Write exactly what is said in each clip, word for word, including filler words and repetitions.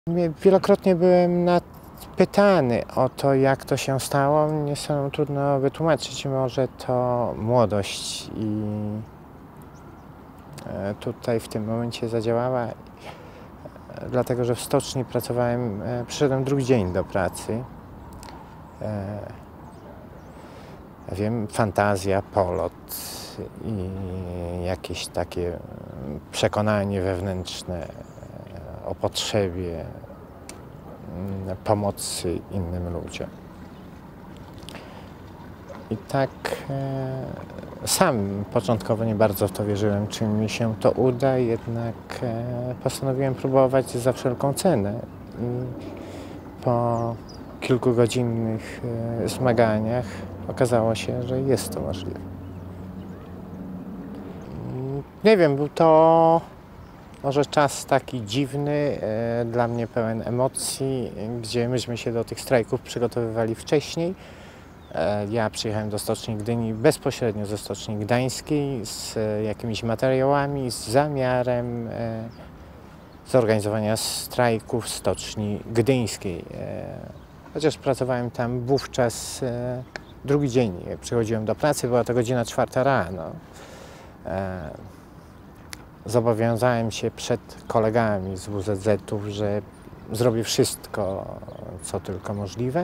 Wielokrotnie byłem pytany o to, jak to się stało. Mnie samemu trudno wytłumaczyć. Może to młodość i tutaj w tym momencie zadziałała, dlatego że w stoczni pracowałem, przyszedłem drugi dzień do pracy. Wiem, fantazja, polot i jakieś takie przekonanie wewnętrzne o potrzebie pomocy innym ludziom. I tak e, sam początkowo nie bardzo w to wierzyłem, czy mi się to uda, jednak e, postanowiłem próbować za wszelką cenę. I po kilkugodzinnych e, zmaganiach okazało się, że jest to możliwe. Nie wiem, był to może czas taki dziwny, e, dla mnie pełen emocji, gdzie myśmy się do tych strajków przygotowywali wcześniej. E, ja przyjechałem do Stoczni Gdyni bezpośrednio ze Stoczni Gdańskiej z e, jakimiś materiałami, z zamiarem e, zorganizowania strajku w Stoczni Gdyńskiej. E, chociaż pracowałem tam wówczas e, drugi dzień, jak przychodziłem do pracy, była to godzina czwarta rano. E, Zobowiązałem się przed kolegami z W Z Z-ów, że zrobię wszystko, co tylko możliwe.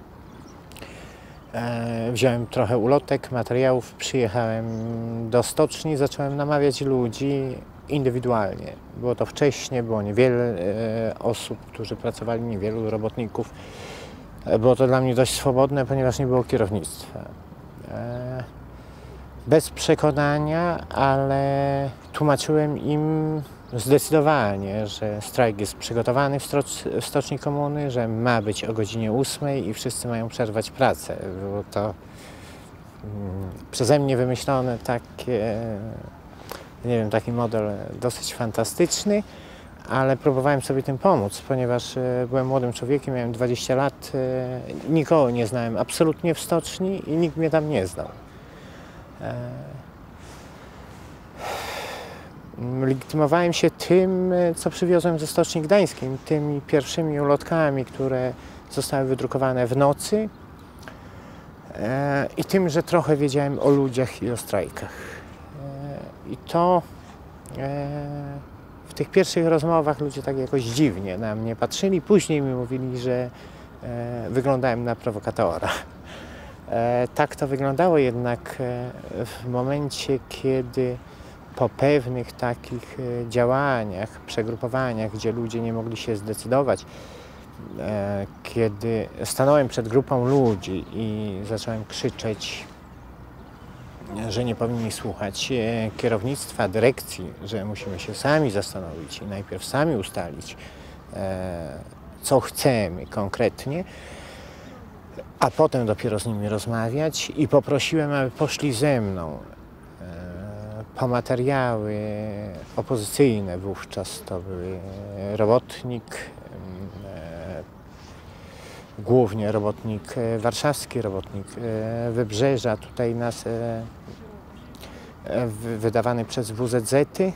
E, wziąłem trochę ulotek, materiałów, przyjechałem do stoczni, zacząłem namawiać ludzi indywidualnie. Było to wcześnie, było niewiele e, osób, którzy pracowali, niewielu robotników. E, było to dla mnie dość swobodne, ponieważ nie było kierownictwa. E, Bez przekonania, ale tłumaczyłem im zdecydowanie, że strajk jest przygotowany w, w Stoczni Komuny, że ma być o godzinie ósmej i wszyscy mają przerwać pracę. Było to mm, przeze mnie wymyślone takie, nie wiem, taki model dosyć fantastyczny, ale próbowałem sobie tym pomóc, ponieważ byłem młodym człowiekiem, miałem dwadzieścia lat, nikogo nie znałem absolutnie w stoczni i nikt mnie tam nie znał. Legitymowałem się tym, co przywiozłem ze Stoczni Gdańskiej, tymi pierwszymi ulotkami, które zostały wydrukowane w nocy i tym, że trochę wiedziałem o ludziach i o strajkach. I to w tych pierwszych rozmowach ludzie tak jakoś dziwnie na mnie patrzyli, później mi mówili, że wyglądałem na prowokatora. E, tak to wyglądało, jednak e, w momencie, kiedy po pewnych takich e, działaniach, przegrupowaniach, gdzie ludzie nie mogli się zdecydować, e, kiedy stanąłem przed grupą ludzi i zacząłem krzyczeć, że nie powinni słuchać e, kierownictwa, dyrekcji, że musimy się sami zastanowić i najpierw sami ustalić, e, co chcemy konkretnie, a potem dopiero z nimi rozmawiać, i poprosiłem, aby poszli ze mną e, po materiały opozycyjne. Wówczas to były robotnik, e, głównie robotnik warszawski, robotnik e, Wybrzeża, tutaj nas e, e, wydawany przez W Z Z-y,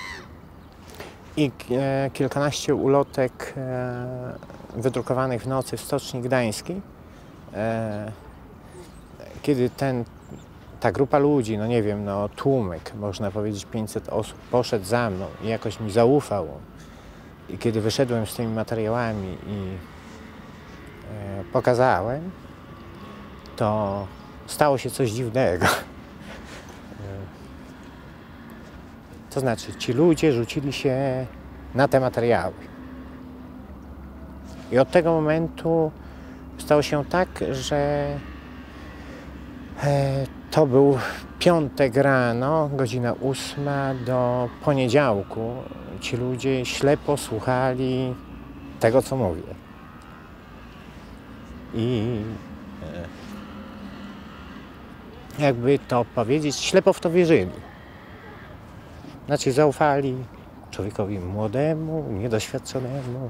i e, kilkanaście ulotek e, wydrukowanych w nocy w Stoczni Gdańskiej. Kiedy ten, ta grupa ludzi, no nie wiem, no tłumyk, można powiedzieć pięćset osób, poszedł za mną i jakoś mi zaufał, i kiedy wyszedłem z tymi materiałami i e, pokazałem, to stało się coś dziwnego. To znaczy, ci ludzie rzucili się na te materiały. I od tego momentu stało się tak, że to był piątek rano, godzina ósma, do poniedziałku. Ci ludzie ślepo słuchali tego, co mówię. I jakby to powiedzieć, ślepo w to wierzyli. Znaczy zaufali człowiekowi młodemu, niedoświadczonemu.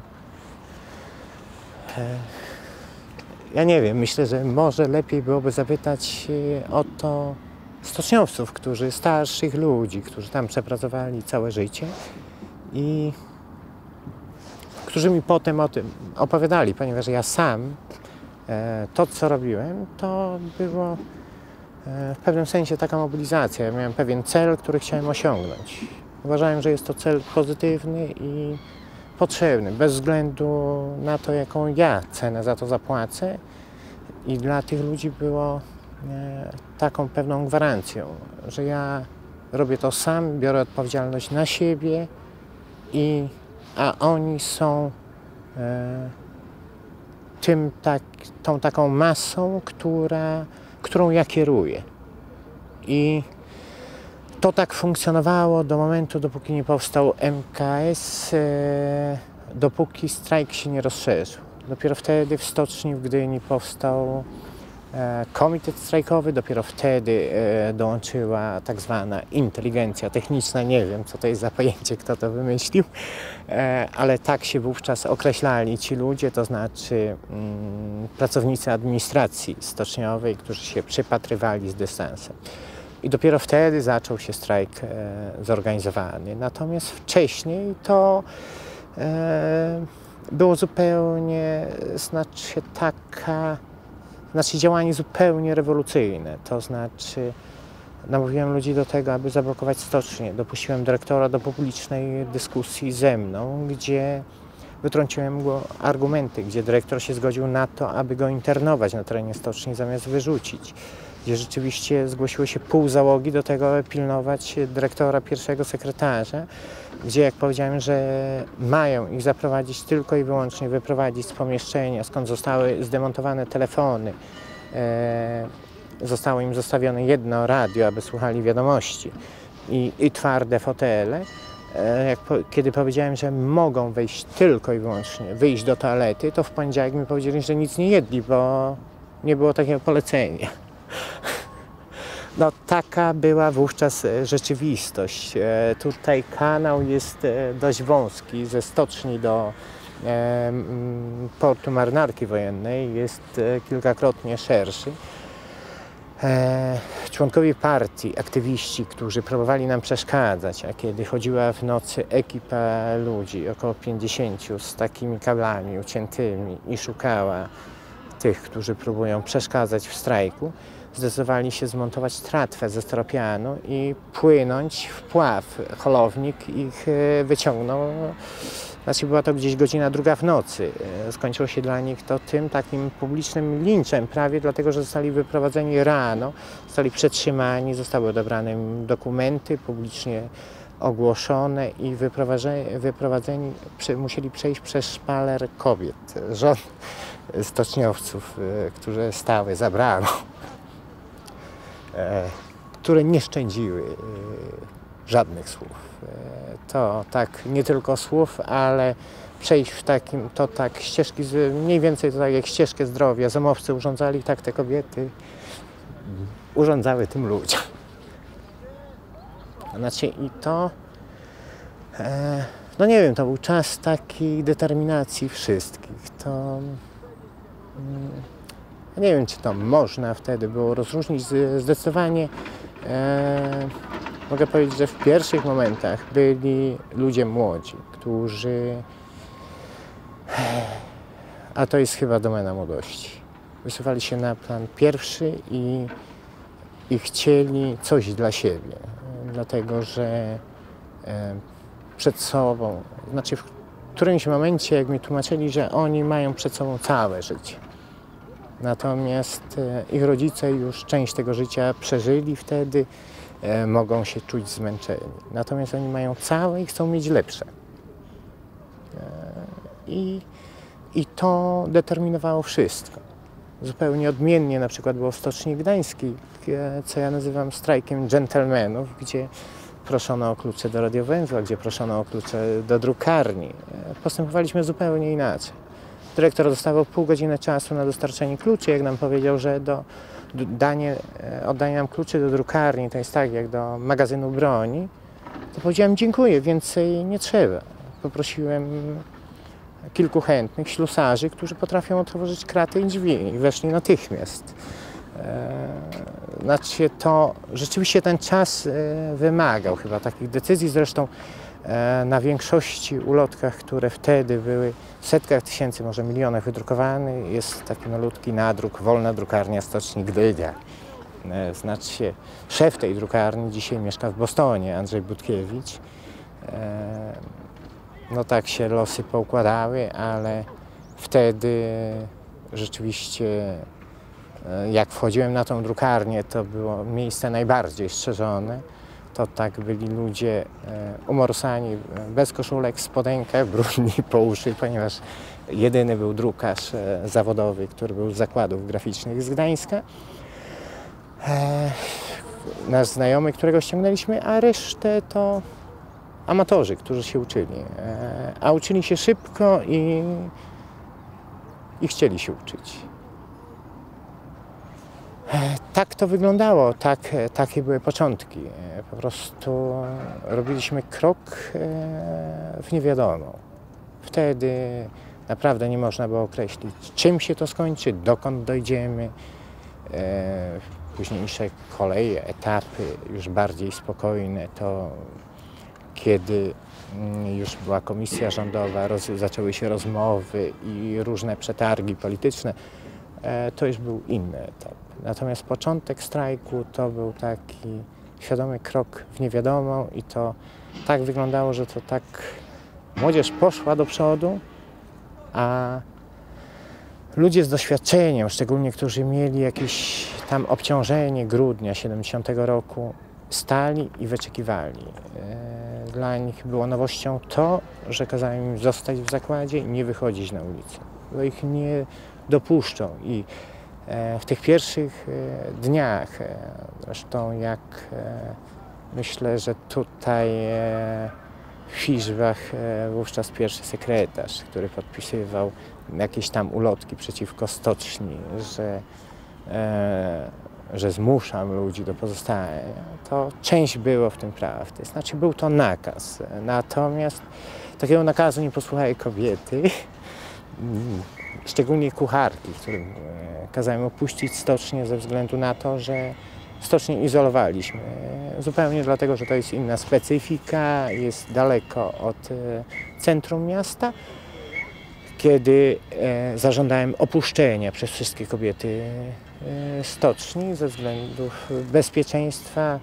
Ja nie wiem, myślę, że może lepiej byłoby zapytać o to stoczniowców, którzy, starszych ludzi, którzy tam przepracowali całe życie i którzy mi potem o tym opowiadali, ponieważ ja sam to, co robiłem, to było w pewnym sensie taka mobilizacja. Ja miałem pewien cel, który chciałem osiągnąć. Uważałem, że jest to cel pozytywny i potrzebny, bez względu na to, jaką ja cenę za to zapłacę. I dla tych ludzi było taką pewną gwarancją, że ja robię to sam, biorę odpowiedzialność na siebie, i, a oni są e, tym, tak, tą taką masą, która, którą ja kieruję. I to tak funkcjonowało do momentu, dopóki nie powstał M K S, e, dopóki strajk się nie rozszerzył. Dopiero wtedy w stoczni w Gdyni powstał e, komitet strajkowy, dopiero wtedy e, dołączyła tak zwana inteligencja techniczna. Nie wiem, co to jest za pojęcie, kto to wymyślił, e, ale tak się wówczas określali ci ludzie, to znaczy mm, pracownicy administracji stoczniowej, którzy się przypatrywali z dystansem. I dopiero wtedy zaczął się strajk e, zorganizowany. Natomiast wcześniej to e, było zupełnie, znaczy taka, znaczy działanie zupełnie rewolucyjne. To znaczy namówiłem ludzi do tego, aby zablokować stocznię. Dopuściłem dyrektora do publicznej dyskusji ze mną, gdzie wytrąciłem go argumenty, gdzie dyrektor się zgodził na to, aby go internować na terenie stoczni zamiast wyrzucić. Gdzie rzeczywiście zgłosiło się pół załogi do tego, aby pilnować dyrektora, pierwszego sekretarza, gdzie, jak powiedziałem, że mają ich zaprowadzić tylko i wyłącznie, wyprowadzić z pomieszczenia, skąd zostały zdemontowane telefony. E, zostało im zostawione jedno radio, aby słuchali wiadomości i, i twarde fotele. E, jak po, kiedy powiedziałem, że mogą wejść tylko i wyłącznie, wyjść do toalety, to w poniedziałek mi powiedzieli, że nic nie jedli, bo nie było takiego polecenia. No, taka była wówczas rzeczywistość. E, tutaj kanał jest e, dość wąski, ze stoczni do e, portu marynarki wojennej jest e, kilkakrotnie szerszy. E, członkowie partii, aktywiści, którzy próbowali nam przeszkadzać, a kiedy chodziła w nocy ekipa ludzi, około pięćdziesięciu, z takimi kablami uciętymi i szukała tych, którzy próbują przeszkadzać w strajku, zdecydowali się zmontować tratwę ze styropianu i płynąć w pław. Holownik ich wyciągnął. Znaczy była to gdzieś godzina druga w nocy. Skończyło się dla nich to tym takim publicznym linczem prawie, dlatego że zostali wyprowadzeni rano, zostali przetrzymani, zostały odebrane im dokumenty, publicznie ogłoszone i wyprowadzeni musieli przejść przez szpaler kobiet, żon stoczniowców, które stały za bramą, które nie szczędziły żadnych słów. To tak nie tylko słów, ale przejść w takim, to tak ścieżki, mniej więcej to tak jak ścieżkę zdrowia, zamowcy urządzali, tak te kobiety urządzały tym ludziom. Znaczy i to, no nie wiem, to był czas takiej determinacji wszystkich. To nie wiem, czy to można wtedy było rozróżnić. Zdecydowanie e, mogę powiedzieć, że w pierwszych momentach byli ludzie młodzi, którzy, a to jest chyba domena młodości, wysuwali się na plan pierwszy i, i chcieli coś dla siebie, dlatego że e, przed sobą, znaczy w którymś momencie, jak mi tłumaczyli, że oni mają przed sobą całe życie. Natomiast e, ich rodzice już część tego życia przeżyli wtedy, e, mogą się czuć zmęczeni. Natomiast oni mają całe i chcą mieć lepsze. E, i, I to determinowało wszystko. Zupełnie odmiennie na przykład było w Stoczni Gdańskiej, e, co ja nazywam strajkiem dżentelmenów, gdzie proszono o klucze do radiowęzła, gdzie proszono o klucze do drukarni. E, postępowaliśmy zupełnie inaczej. Dyrektor dostawał pół godziny czasu na dostarczenie kluczy. Jak nam powiedział, że do, do danie, oddanie nam kluczy do drukarni to jest tak jak do magazynu broni, to powiedziałem dziękuję, więcej nie trzeba. Poprosiłem kilku chętnych ślusarzy, którzy potrafią otworzyć kraty i drzwi i weszli natychmiast. E, znaczy to rzeczywiście ten czas e, wymagał chyba takich decyzji. Zresztą Na większości ulotkach, które wtedy były w setkach tysięcy, może milionach wydrukowanych, jest taki malutki nadruk Wolna Drukarnia Stoczni Gdynia. Znaczy się, szef tej drukarni dzisiaj mieszka w Bostonie, Andrzej Budkiewicz. No tak się losy poukładały, ale wtedy rzeczywiście jak wchodziłem na tą drukarnię, to było miejsce najbardziej strzeżone. To tak byli ludzie umorsani, bez koszulek, w spodenkach, brudni po uszy, ponieważ jedyny był drukarz zawodowy, który był z zakładów graficznych z Gdańska. Nasz znajomy, którego ściągnęliśmy, a resztę to amatorzy, którzy się uczyli. A uczyli się szybko i, i chcieli się uczyć. Tak to wyglądało, tak, takie były początki. Po prostu robiliśmy krok w niewiadomą. Wtedy naprawdę nie można było określić, czym się to skończy, dokąd dojdziemy. Późniejsze koleje, etapy już bardziej spokojne, to kiedy już była komisja rządowa, roz, zaczęły się rozmowy i różne przetargi polityczne, to już był inny etap. Natomiast początek strajku to był taki świadomy krok w niewiadomą i to tak wyglądało, że to tak młodzież poszła do przodu, a ludzie z doświadczeniem, szczególnie którzy mieli jakieś tam obciążenie grudnia siedemdziesiątego roku, stali i wyczekiwali. Dla nich było nowością to, że kazałem im zostać w zakładzie i nie wychodzić na ulicę, bo ich nie dopuszczą. I w tych pierwszych dniach, zresztą jak myślę, że tutaj w Izbach wówczas pierwszy sekretarz, który podpisywał jakieś tam ulotki przeciwko stoczni, że, że zmuszam ludzi do pozostania, to część było w tym prawdy, znaczy był to nakaz. Natomiast takiego nakazu nie posłuchały kobiety, szczególnie kucharki, którym kazałem opuścić stocznię ze względu na to, że stocznię izolowaliśmy. Zupełnie dlatego, że to jest inna specyfika, jest daleko od centrum miasta. Kiedy zażądałem opuszczenia przez wszystkie kobiety stoczni ze względów bezpieczeństwa,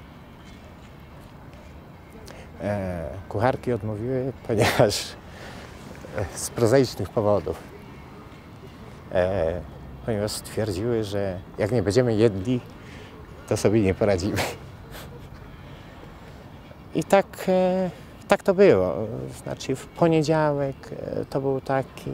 kucharki odmówiły, ponieważ z prozaicznych powodów. Ponieważ stwierdziły, że jak nie będziemy jedli, to sobie nie poradzimy. I tak, tak to było. Znaczy w poniedziałek to był taki...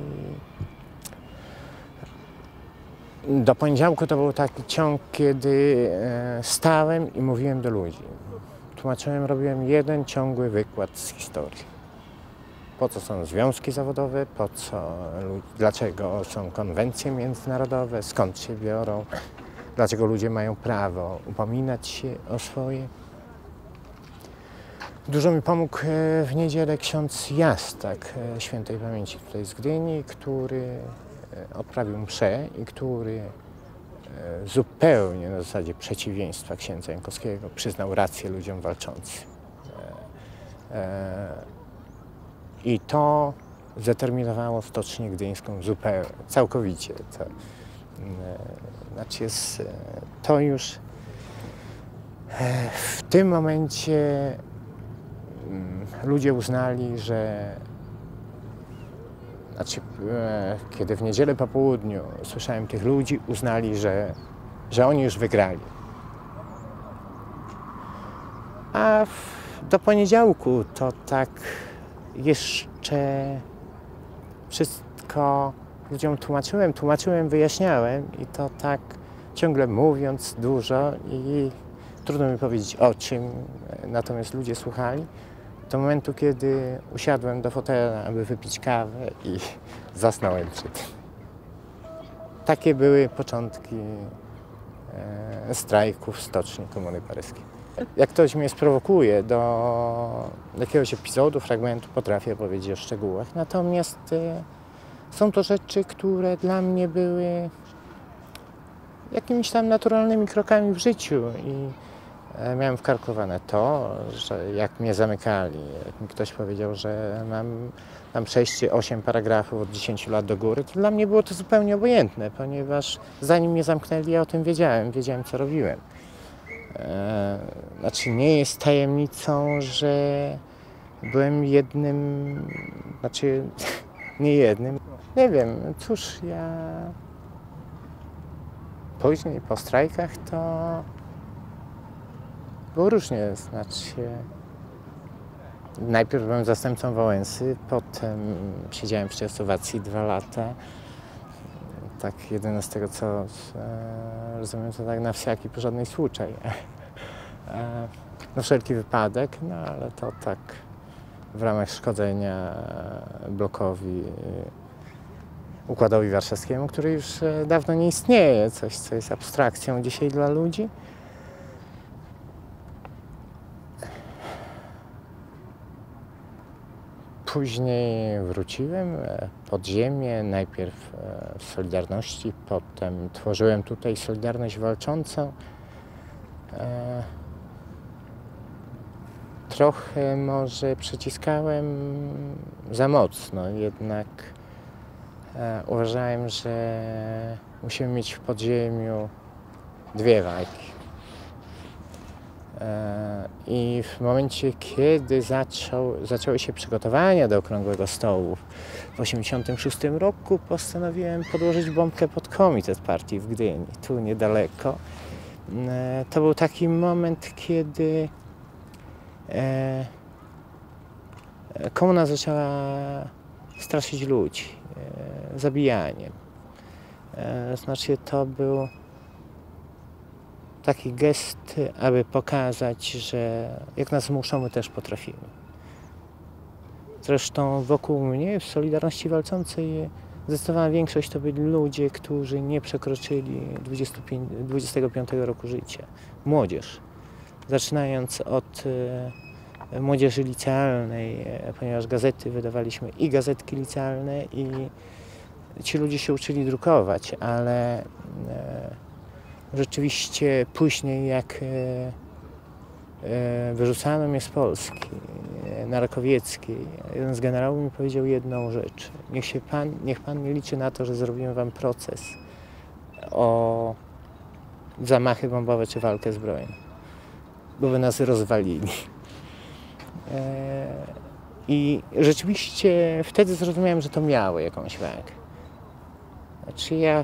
Do poniedziałku to był taki ciąg, kiedy stałem i mówiłem do ludzi. Tłumaczyłem, robiłem jeden ciągły wykład z historii. Po co są związki zawodowe, po co, dlaczego są konwencje międzynarodowe, skąd się biorą, dlaczego ludzie mają prawo upominać się o swoje. Dużo mi pomógł w niedzielę ksiądz Jastak, świętej pamięci tutaj z Gdyni, który odprawił mszę i który zupełnie na zasadzie przeciwieństwa księdza Jankowskiego przyznał rację ludziom walczącym. I to zdeterminowało Stocznię Gdyńską zupełnie, całkowicie. To, znaczy jest, to już w tym momencie ludzie uznali, że znaczy, kiedy w niedzielę po południu słyszałem tych ludzi, uznali, że, że oni już wygrali. A w, do poniedziałku to tak jeszcze wszystko ludziom tłumaczyłem, tłumaczyłem, wyjaśniałem i to tak ciągle mówiąc dużo i trudno mi powiedzieć o czym, natomiast ludzie słuchali. Do momentu, kiedy usiadłem do fotela, aby wypić kawę i zasnąłem przy tym. Takie były początki e, strajku w Stoczni Komuny Paryskiej. Jak ktoś mnie sprowokuje do jakiegoś epizodu, fragmentu, potrafię powiedzieć o szczegółach. Natomiast e, są to rzeczy, które dla mnie były jakimiś tam naturalnymi krokami w życiu i Miałem wkalkulowane to, że jak mnie zamykali, jak mi ktoś powiedział, że mam, mam przejść osiem paragrafów od dziesięciu lat do góry, to dla mnie było to zupełnie obojętne, ponieważ zanim mnie zamknęli, ja o tym wiedziałem, wiedziałem co robiłem. E, znaczy nie jest tajemnicą, że byłem jednym, znaczy nie jednym, nie wiem, cóż, ja później po strajkach to było różnie, znaczy najpierw byłem zastępcą Wałęsy, potem siedziałem w Czechosłowacji dwa lata. Tak jedyne z tego co e, rozumiem, to tak na wszelki porządny słuczaj. E, na wszelki wypadek, no ale to tak w ramach szkodzenia blokowi, Układowi Warszawskiemu, który już dawno nie istnieje, coś co jest abstrakcją dzisiaj dla ludzi. Później wróciłem pod ziemię, najpierw w Solidarności, potem tworzyłem tutaj Solidarność Walczącą. Trochę może przyciskałem za mocno, jednak uważałem, że musimy mieć w podziemiu dwie walki. I w momencie, kiedy zaczął, zaczęły się przygotowania do Okrągłego Stołu w tysiąc dziewięćset osiemdziesiątym szóstym roku, postanowiłem podłożyć bombkę pod komitet partii w Gdyni, tu niedaleko. To był taki moment, kiedy komuna zaczęła straszyć ludzi zabijaniem. Znaczy to był taki gest, aby pokazać, że jak nas muszą, my też potrafimy. Zresztą wokół mnie w Solidarności Walczącej zdecydowana większość to byli ludzie, którzy nie przekroczyli dwudziestego piątego roku życia. Młodzież. Zaczynając od e, młodzieży licealnej, e, ponieważ gazety wydawaliśmy i gazetki licealne, i ci ludzie się uczyli drukować, ale e, rzeczywiście później, jak e, e, wyrzucano mnie z Polski, e, na Rakowieckiej, jeden z generałów mi powiedział jedną rzecz. Niech, się pan, niech pan nie liczy na to, że zrobimy wam proces o zamachy bombowe czy walkę zbrojną, bo by nas rozwalili. E, I rzeczywiście wtedy zrozumiałem, że to miało jakąś wagę. Znaczy ja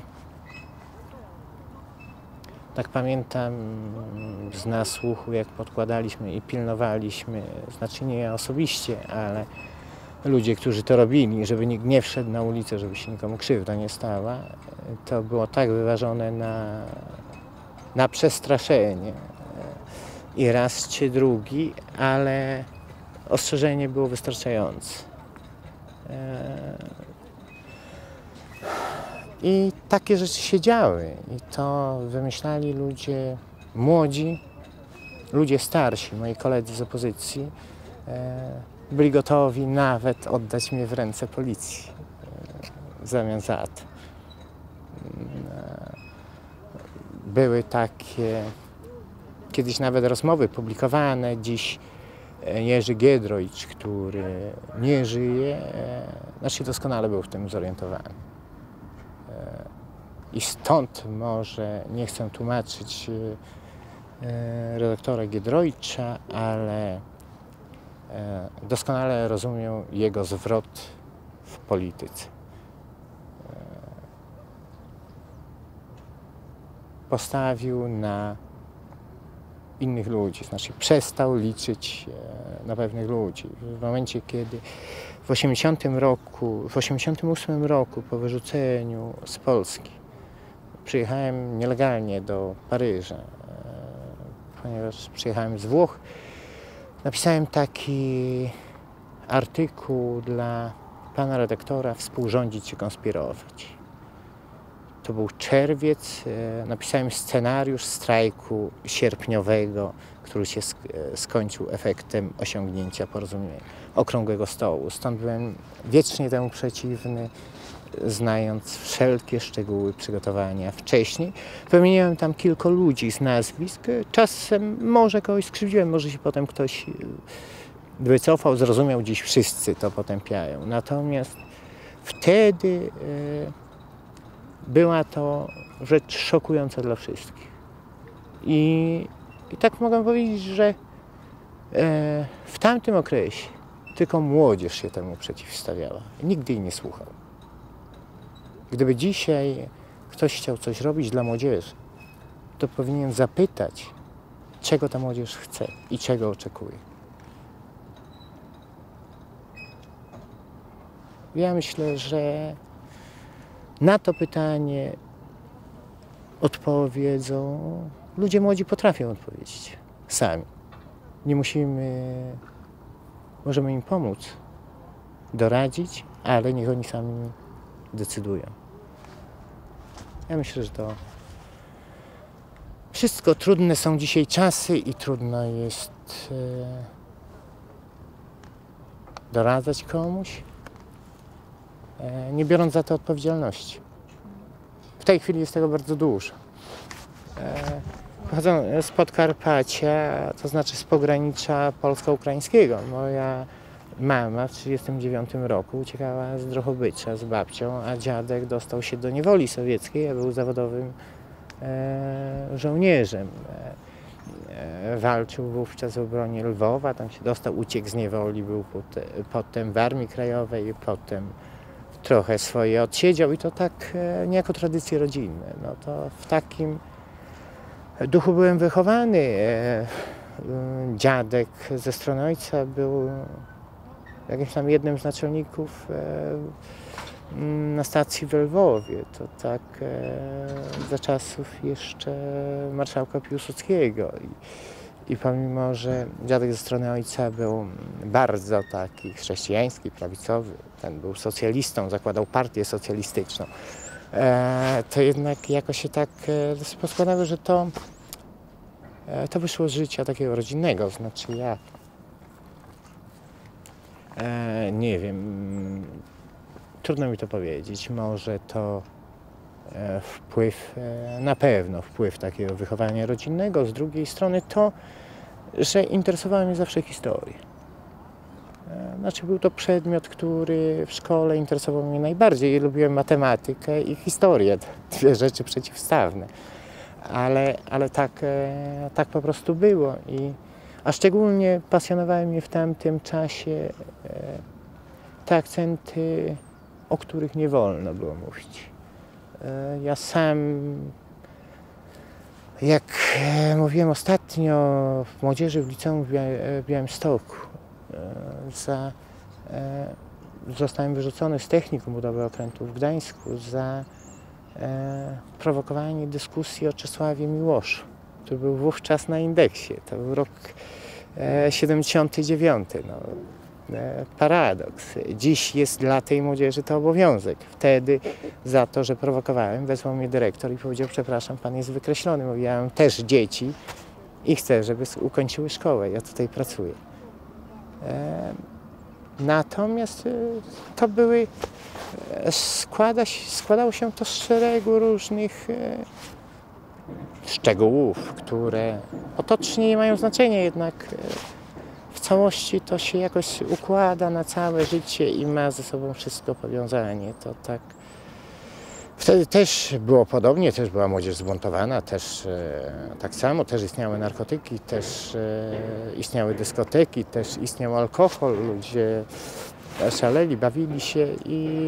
tak pamiętam z nasłuchu, jak podkładaliśmy i pilnowaliśmy, znaczy nie ja osobiście, ale ludzie, którzy to robili, żeby nikt nie wszedł na ulicę, żeby się nikomu krzywda nie stała, to było tak wyważone na, na przestraszenie. I raz czy drugi, ale ostrzeżenie było wystarczające. I takie rzeczy się działy. I to wymyślali ludzie młodzi, ludzie starsi, moi koledzy z opozycji. Byli gotowi nawet oddać mnie w ręce policji w zamian za to. Były takie kiedyś nawet rozmowy publikowane, dziś Jerzy Giedroyć, który nie żyje, znaczy doskonale był w tym zorientowany. I stąd może, nie chcę tłumaczyć redaktora Giedroycia, ale doskonale rozumiem jego zwrot w polityce. Postawił na innych ludzi, znaczy przestał liczyć na pewnych ludzi. W momencie, kiedy w osiemdziesiątym roku, w osiemdziesiątym ósmym roku po wyrzuceniu z Polski przyjechałem nielegalnie do Paryża, ponieważ przyjechałem z Włoch. Napisałem taki artykuł dla pana redaktora "Współrządzić czy konspirować". To był czerwiec, napisałem scenariusz strajku sierpniowego, który się skończył efektem osiągnięcia porozumienia Okrągłego Stołu. Stąd byłem wiecznie temu przeciwny znając wszelkie szczegóły przygotowania wcześniej. Wymieniłem tam kilku ludzi z nazwisk. Czasem może kogoś skrzywdziłem, może się potem ktoś wycofał, zrozumiał, dziś wszyscy to potępiają. Natomiast wtedy e, była to rzecz szokująca dla wszystkich. I, i tak mogę powiedzieć, że e, w tamtym okresie tylko młodzież się temu przeciwstawiała. Nigdy jej nie słuchał. Gdyby dzisiaj ktoś chciał coś robić dla młodzieży, to powinien zapytać, czego ta młodzież chce i czego oczekuje. Ja myślę, że na to pytanie odpowiedzą, ludzie młodzi potrafią odpowiedzieć sami. Nie musimy, możemy im pomóc, doradzić, ale niech oni sami decydują. Ja myślę, że to wszystko trudne są dzisiaj czasy i trudno jest e, doradzać komuś, e, nie biorąc za to odpowiedzialności. W tej chwili jest tego bardzo dużo. E, pochodzę z Podkarpacia, to znaczy z pogranicza polsko-ukraińskiego. Moja mama w tysiąc dziewięćset trzydziestym dziewiątym roku uciekała z Drohobycza z babcią, a dziadek dostał się do niewoli sowieckiej, a był zawodowym e, żołnierzem. E, e, walczył wówczas w obronie Lwowa, tam się dostał, uciekł z niewoli, był pot, potem w Armii Krajowej, potem trochę swoje odsiedział i to tak e, niejako tradycje rodzinne. No to w takim duchu byłem wychowany. E, dziadek ze strony ojca był jakimś tam jednym z naczelników e, na stacji w Lwowie. To tak e, za czasów jeszcze marszałka Piłsudskiego. I, I pomimo, że dziadek ze strony ojca był bardzo taki chrześcijański, prawicowy, ten był socjalistą, zakładał partię socjalistyczną, e, to jednak jakoś się tak e, poskładało, że to, e, to wyszło z życia takiego rodzinnego. Znaczy ja E, nie wiem, trudno mi to powiedzieć. Może to e, wpływ, e, na pewno wpływ takiego wychowania rodzinnego. Z drugiej strony to, że interesowała mnie zawsze historia. E, znaczy był to przedmiot, który w szkole interesował mnie najbardziej. Lubiłem matematykę i historię, dwie rzeczy przeciwstawne. Ale, ale tak, e, tak po prostu było. I A szczególnie pasjonowały mnie w tamtym czasie e, te akcenty, o których nie wolno było mówić. E, ja sam, jak e, mówiłem ostatnio w młodzieży w liceum w, Bia w Białymstoku, e, za, e, zostałem wyrzucony z technikum budowy okrętów w Gdańsku za e, prowokowanie dyskusji o Czesławie Miłoszu, który był wówczas na indeksie. To był rok e, siedemdziesiąty dziewiąty. No, e, paradoks. Dziś jest dla tej młodzieży to obowiązek. Wtedy za to, że prowokowałem, wezwał mnie dyrektor i powiedział: przepraszam, pan jest wykreślony. Mówię: ja mam też dzieci i chcę, żeby ukończyły szkołę. Ja tutaj pracuję. E, natomiast e, to były, e, składa, składało się to z szeregu różnych e, szczegółów, które potocznie nie mają znaczenia, jednak w całości to się jakoś układa na całe życie i ma ze sobą wszystko powiązanie. To tak. Wtedy też było podobnie, też była młodzież zbuntowana, też e, tak samo, też istniały narkotyki, też e, istniały dyskoteki, też istniał alkohol, ludzie szaleli, bawili się i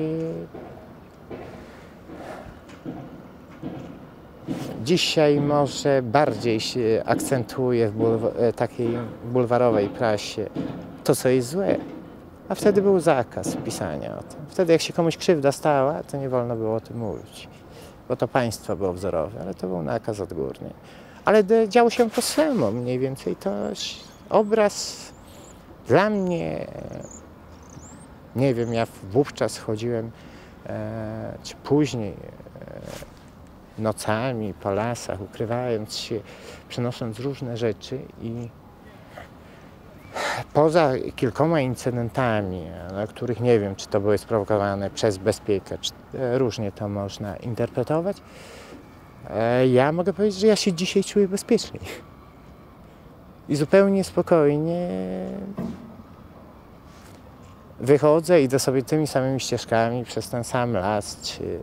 dzisiaj może bardziej się akcentuje w bulwa takiej bulwarowej prasie to, co jest złe, a wtedy był zakaz pisania o tym. Wtedy jak się komuś krzywda stała, to nie wolno było o tym mówić, bo to państwo było wzorowe, ale to był nakaz odgórny. Ale działo się to samo mniej więcej. To obraz dla mnie, nie wiem, ja wówczas chodziłem, e, czy później, e, nocami po lasach, ukrywając się, przenosząc różne rzeczy i poza kilkoma incydentami, no, których nie wiem, czy to były sprowokowane przez bezpiekę, czy różnie to można interpretować, ja mogę powiedzieć, że ja się dzisiaj czuję bezpieczniej. I zupełnie spokojnie wychodzę, idę sobie tymi samymi ścieżkami przez ten sam las, czy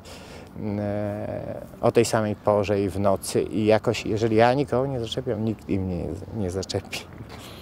o tej samej porze i w nocy i jakoś, jeżeli ja nikogo nie zaczepiam, nikt im nie, nie zaczepi.